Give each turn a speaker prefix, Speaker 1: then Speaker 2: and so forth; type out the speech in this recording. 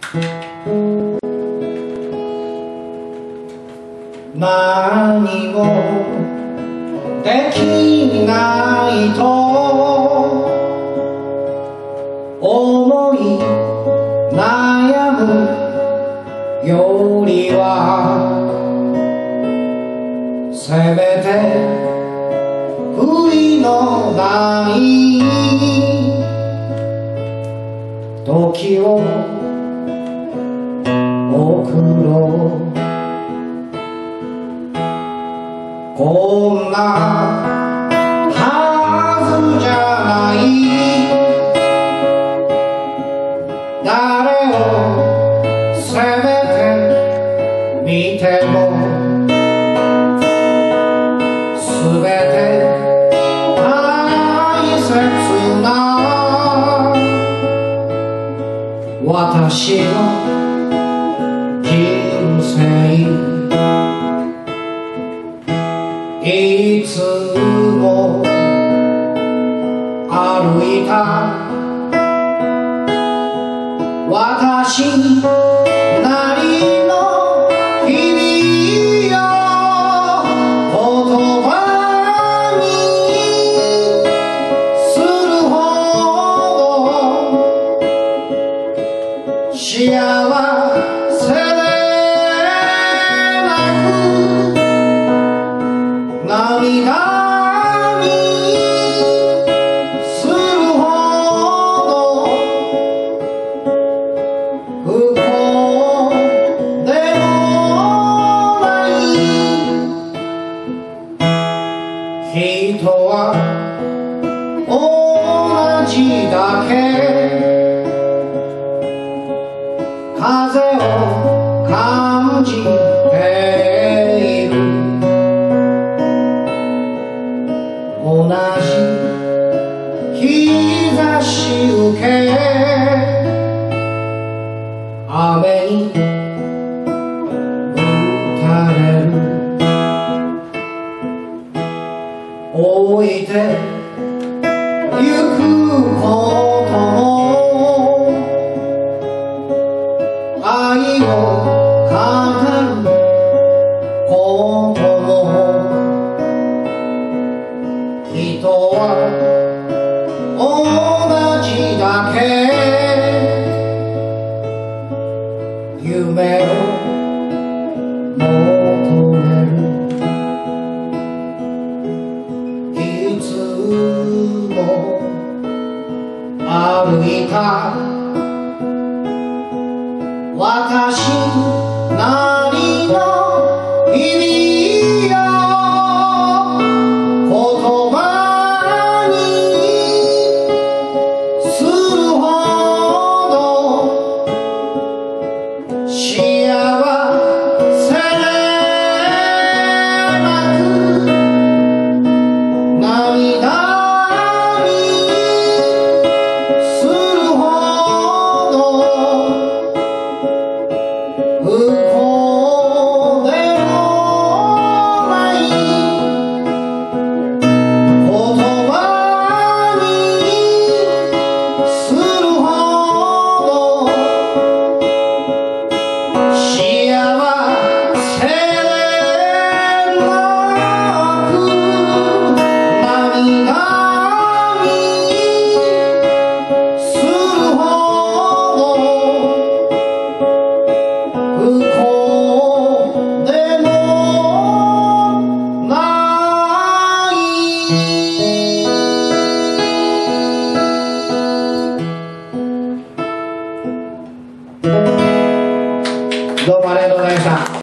Speaker 1: 何もできないと思い悩むよりはせめて悔いのない時を送ろう。こんなはずじゃない誰を責めてみてもすべて大切な私の人生いつも歩いた私なりの日々を言葉にするほど幸せでなく涙にするほど不幸でもない人は同じだけ風を感じている同じ日差し受け雨に打たれる置いてゆくことも愛を語ることも人は同じだけ夢を求めるいつも歩いた私なりの日々を言葉にするほど幸せでなく涙にするほど不幸でもない言葉にするほど幸せでなく涙にするほど不幸でもないどうもありがとうございました。